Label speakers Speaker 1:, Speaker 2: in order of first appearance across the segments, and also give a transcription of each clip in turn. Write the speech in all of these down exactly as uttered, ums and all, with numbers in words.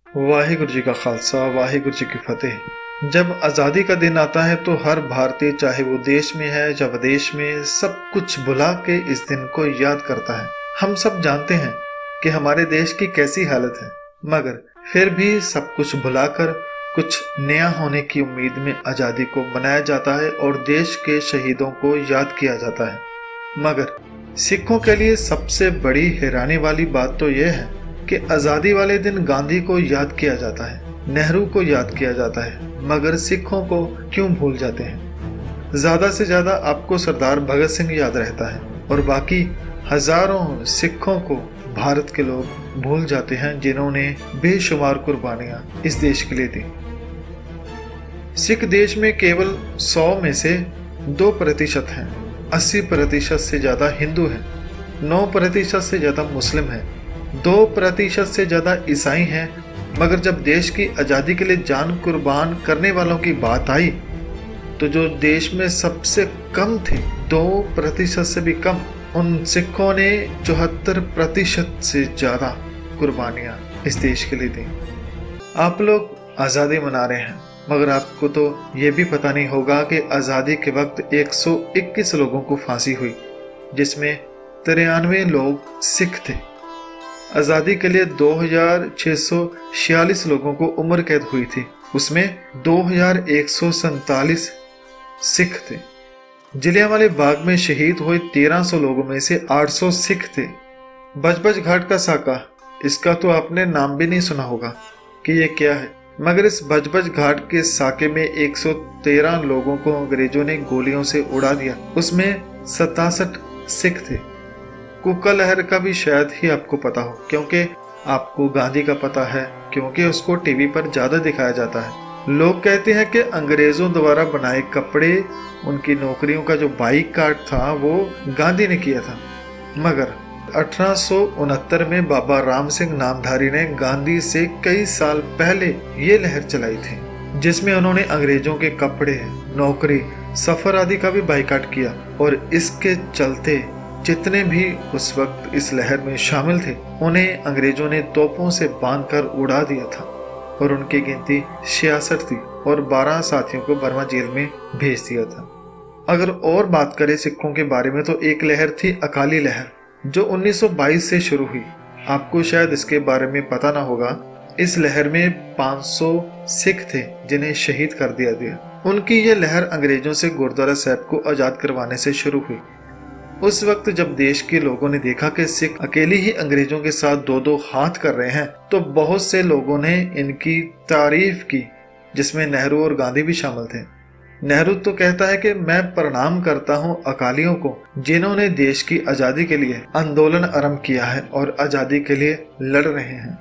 Speaker 1: वाहिगुरु जी का खालसा, वाहिगुरु जी की फतेह। जब आज़ादी का दिन आता है तो हर भारतीय, चाहे वो देश में है या विदेश में, सब कुछ भुला के इस दिन को याद करता है। हम सब जानते हैं कि हमारे देश की कैसी हालत है, मगर फिर भी सब कुछ भुलाकर कुछ नया होने की उम्मीद में आज़ादी को मनाया जाता है और देश के शहीदों को याद किया जाता है। मगर सिखों के लिए सबसे बड़ी हैरानी वाली बात तो यह है कि आज़ादी वाले दिन गांधी को याद किया जाता है, नेहरू को याद किया जाता है, मगर सिखों को क्यों भूल जाते हैं? ज्यादा से ज्यादा आपको सरदार भगत सिंह याद रहता है और बाकी हजारों सिखों को भारत के लोग भूल जाते हैं जिन्होंने बेशुमार कुर्बानियां इस देश के लिए दी। सिख देश में केवल सौ में से दो प्रतिशत हैं, अस्सी प्रतिशत से ज्यादा हिंदू हैं, नौ प्रतिशत से ज्यादा मुस्लिम हैं, दो प्रतिशत से ज्यादा ईसाई हैं। मगर जब देश की आज़ादी के लिए जान कुर्बान करने वालों की बात आई तो जो देश में सबसे कम थे, दो प्रतिशत से भी कम, उन सिखों ने चौहत्तर प्रतिशत से ज्यादा कुर्बानियां इस देश के लिए दी। आप लोग आज़ादी मना रहे हैं, मगर आपको तो ये भी पता नहीं होगा कि आज़ादी के वक्त एक सौ इक्कीस लोगों को फांसी हुई, जिसमें तिरानवे लोग सिख थे। आज़ादी के लिए दो हजार छह सौ छियालीस लोगों को उम्र कैद हुई थी, उसमें दो हजार एक सौ सैतालीस सिख थे। जलियांवाले बाग में शहीद हुए तेरह सौ लोगों में से आठ सौ सिख थे। बजबज घाट का साका, इसका तो आपने नाम भी नहीं सुना होगा कि ये क्या है, मगर इस बजबज घाट के साके में एक सौ तेरह लोगों को अंग्रेजों ने गोलियों से उड़ा दिया, उसमें सतासठ सिख थे। कुका लहर का भी शायद ही आपको पता हो, क्योंकि आपको गांधी का पता है, क्योंकि उसको टीवी पर ज्यादा दिखाया जाता है। लोग कहते हैं कि अंग्रेजों द्वारा बनाए कपड़े, उनकी नौकरियों का जो बाईकाट था वो गांधी ने किया था। मगर अठारह सौ उनहत्तर में बाबा राम सिंह नामधारी ने गांधी से कई साल पहले ये लहर चलाई थी, जिसमें उन्होंने अंग्रेजों के कपड़े, नौकरी, सफर आदि का भी बाईकाट किया। और इसके चलते जितने भी उस वक्त इस लहर में शामिल थे, उन्हें अंग्रेजों ने तोपों से बांधकर उड़ा दिया था और उनकी गिनती छियासठ थी और बारह साथियों को बर्मा जेल में भेज दिया था। अगर और बात करें सिखों के बारे में, तो एक लहर थी अकाली लहर, जो उन्नीस सौ बाईस से शुरू हुई। आपको शायद इसके बारे में पता ना होगा। इस लहर में पाँच सौ सिख थे जिन्हें शहीद कर दिया गया। उनकी यह लहर अंग्रेजों से गुरुद्वारा साहब को आजाद करवाने से शुरू हुई। उस वक्त जब देश के लोगों ने देखा कि सिख अकेले ही अंग्रेजों के साथ दो दो हाथ कर रहे हैं, तो बहुत से लोगों ने इनकी तारीफ की, जिसमें नेहरू और गांधी भी शामिल थे। नेहरू तो कहता है कि मैं प्रणाम करता हूं अकालियों को, जिन्होंने देश की आजादी के लिए आंदोलन आरंभ किया है और आजादी के लिए लड़ रहे हैं।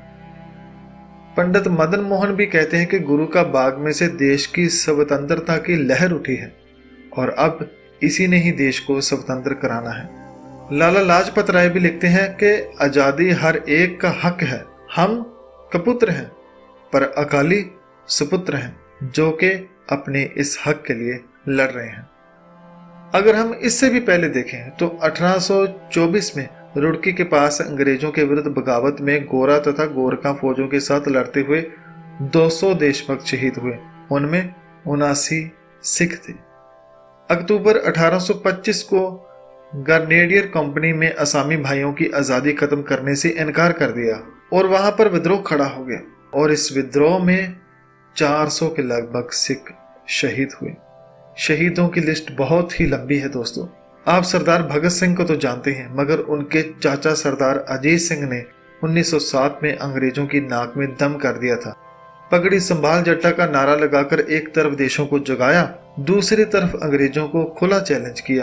Speaker 1: पंडित मदन मोहन भी कहते हैं कि गुरु का बाग में से देश की स्वतंत्रता की लहर उठी है और अब इसी ने ही देश को स्वतंत्र कराना है। लाला लाजपत राय भी लिखते हैं कि आजादी हर एक का हक है, हम कपुत्र हैं पर अकाली सुपुत्र हैं, जो कि अपने इस हक के लिए लड़ रहे हैं। अगर हम इससे भी पहले देखें तो अठारह सौ चौबीस में रुड़की के पास अंग्रेजों के विरुद्ध बगावत में गोरा तथा गोरखा फौजों के साथ लड़ते हुए दो सौ देशभक्त शहीद हुए, उनमें उनासी सिख थे। अक्टूबर अठारह सौ पच्चीस को गार्नेडियर कंपनी में असामी भाइयों की आजादी खत्म करने से इनकार कर दिया और वहां पर विद्रोह खड़ा हो गया और इस विद्रोह में चार सौ के लगभग सिख शहीद हुए। शहीदों की लिस्ट बहुत ही लंबी है दोस्तों। आप सरदार भगत सिंह को तो जानते हैं, मगर उनके चाचा सरदार अजीत सिंह ने उन्नीस सौ सात में अंग्रेजों की नाक में दम कर दिया था। पगड़ी संभाल जट्टा का नारा लगाकर एक तरफ देशों को जगाया, दूसरी तरफ अंग्रेजों को खुला चैलेंज किया।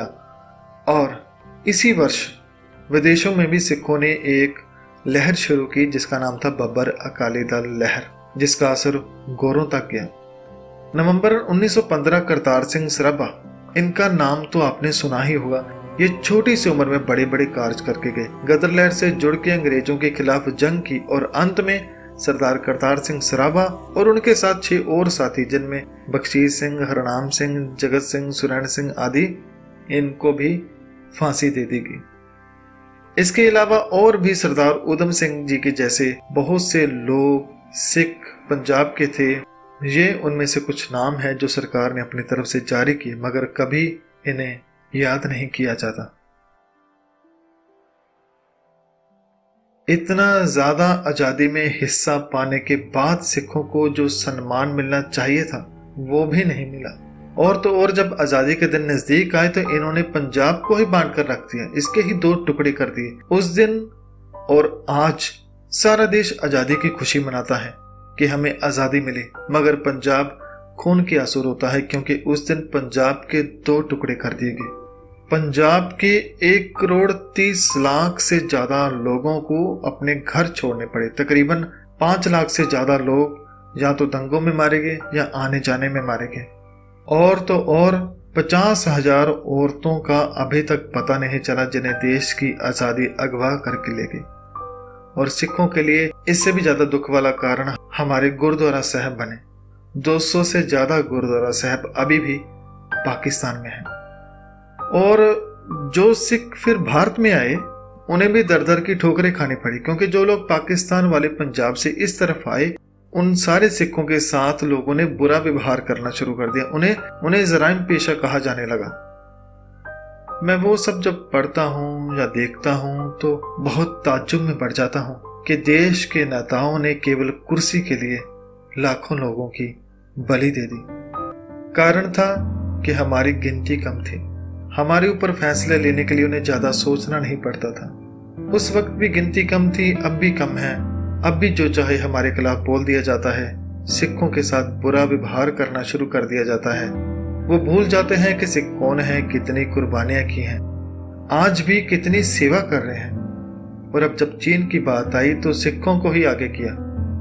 Speaker 1: और इसी वर्ष विदेशों में भी सिखों ने एक लहर शुरू की जिसका नाम था बब्बर अकाली दल लहर, जिसका असर गोरों तक गया। नवंबर उन्नीस सौ पंद्रह करतार सिंह सराभा, इनका नाम तो आपने सुना ही होगा। ये छोटी सी उम्र में बड़े बड़े कार्य करके गए, गदर लहर से जुड़ के अंग्रेजों के खिलाफ जंग की और अंत में सरदार करतार सिंह सराभा और उनके साथ छह और साथी, जिनमें बख्शीश सिंह, हरनाम सिंह, जगत सिंह, सुरैन सिंह आदि, इनको भी फांसी दे दी गई। इसके अलावा और भी सरदार उधम सिंह जी के जैसे बहुत से लोग सिख पंजाब के थे। ये उनमें से कुछ नाम है जो सरकार ने अपनी तरफ से जारी किए, मगर कभी इन्हें याद नहीं किया जाता। इतना ज्यादा आजादी में हिस्सा पाने के बाद सिखों को जो सम्मान मिलना चाहिए था वो भी नहीं मिला। और तो और जब आजादी के दिन नजदीक आए तो इन्होंने पंजाब को ही बांट कर रख दिया, इसके ही दो टुकड़े कर दिए। उस दिन और आज सारा देश आजादी की खुशी मनाता है कि हमें आजादी मिली, मगर पंजाब खून के आंसू रोता है क्योंकि उस दिन पंजाब के दो टुकड़े कर दिए गए। पंजाब के एक करोड़ तीस लाख से ज्यादा लोगों को अपने घर छोड़ने पड़े। तकरीबन पांच लाख से ज्यादा लोग या तो दंगों में मारे गए या आने जाने में मारे गए। और तो और पचास हजार औरतों का अभी तक पता नहीं चला जिन्हें देश की आजादी अगवा करके ले गई। और सिखों के लिए इससे भी ज्यादा दुख वाला कारण हमारे गुरुद्वारा साहब बने। दो सौ से ज्यादा गुरुद्वारा साहब अभी भी पाकिस्तान में हैं। और जो सिख फिर भारत में आए उन्हें भी दर दर की ठोकरें खानी पड़ी, क्योंकि जो लोग पाकिस्तान वाले पंजाब से इस तरफ आए उन सारे सिखों के साथ लोगों ने बुरा व्यवहार करना शुरू कर दिया। उन्हें उन्हें जराइम पेशा कहा जाने लगा। मैं वो सब जब पढ़ता हूँ या देखता हूँ तो बहुत ताज्जुब में पड़ जाता हूँ कि देश के नेताओं ने केवल कुर्सी के लिए लाखों लोगों की बलि दे दी। कारण था कि हमारी गिनती कम थी। हमारे ऊपर फैसले लेने के लिए उन्हें ज्यादा सोचना नहीं पड़ता था। उस वक्त भी गिनती कम थी, अब भी कम है। अब भी जो चाहे हमारे खिलाफ बोल दिया जाता है। सिखों के साथ बुरा व्यवहार करना शुरू कर दिया जाता है। वो भूल जाते हैं कि सिख कौन है, कितनी कुर्बानियां की हैं, आज भी कितनी सेवा कर रहे हैं। और अब जब चीन की बात आई तो सिखों को ही आगे किया।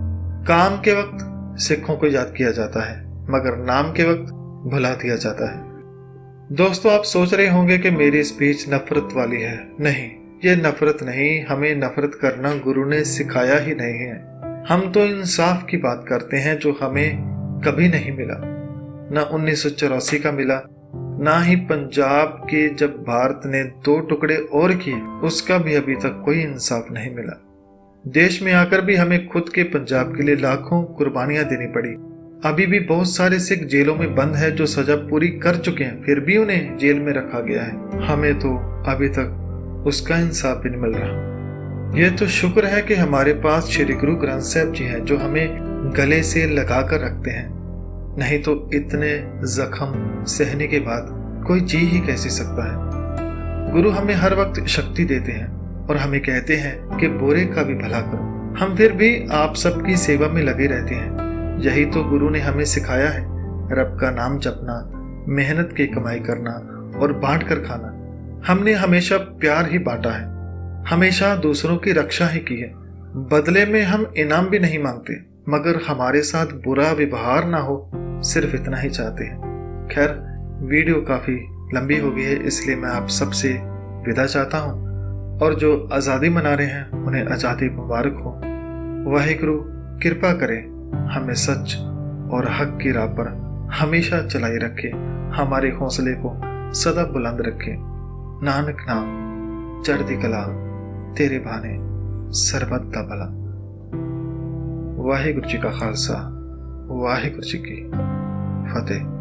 Speaker 1: काम के वक्त सिखों को याद किया जाता है, मगर नाम के वक्त भुला दिया जाता है। दोस्तों, आप सोच रहे होंगे कि मेरी स्पीच नफरत वाली है। नहीं, ये नफरत नहीं, हमें नफरत करना गुरु ने सिखाया ही नहीं है। हम तो इंसाफ की बात करते हैं जो हमें कभी नहीं मिला। ना उन्नीस सौ चौरासी का मिला, ना ही पंजाब के जब भारत ने दो टुकड़े और किए उसका भी अभी तक कोई इंसाफ नहीं मिला। देश में आकर भी हमें खुद के पंजाब के लिए लाखों कुर्बानियां देनी पड़ी। अभी भी बहुत सारे सिख जेलों में बंद है जो सजा पूरी कर चुके हैं, फिर भी उन्हें जेल में रखा गया है। हमें तो अभी तक उसका इंसाफ भी नहीं मिल रहा। यह तो शुक्र है कि हमारे पास श्री गुरु ग्रंथ साहब जी हैं जो हमें गले से लगा कर रखते हैं, नहीं तो इतने जख्म सहने के बाद कोई जी ही कैसे सकता है। गुरु हमें हर वक्त शक्ति देते हैं और हमें कहते हैं कि बुरे का भी भला करो। हम फिर भी आप सबकी सेवा में लगे रहते हैं। यही तो गुरु ने हमें सिखाया है, रब का नाम जपना, मेहनत की कमाई करना और बांट कर खाना। हमने हमेशा प्यार ही बांटा है, हमेशा दूसरों की रक्षा ही की है। बदले में हम इनाम भी नहीं मांगते, मगर हमारे साथ बुरा व्यवहार ना हो, सिर्फ इतना ही चाहते हैं। खैर, वीडियो काफी लंबी हो गई है, इसलिए मैं आप सबसे विदा चाहता हूँ। और जो आज़ादी मना रहे हैं उन्हें आज़ादी मुबारक हो। वाहिगुरु कृपा करे, हमें सच और हक की राह पर हमेशा चलाई रखे, हमारे हौसले को सदा बुलंद रखे। नानक नाम चढ़ती कला, तेरे भाने सरबत दा भला। वाहिगुरु जी का खालसा, वाहिगुरु जी की फतेह।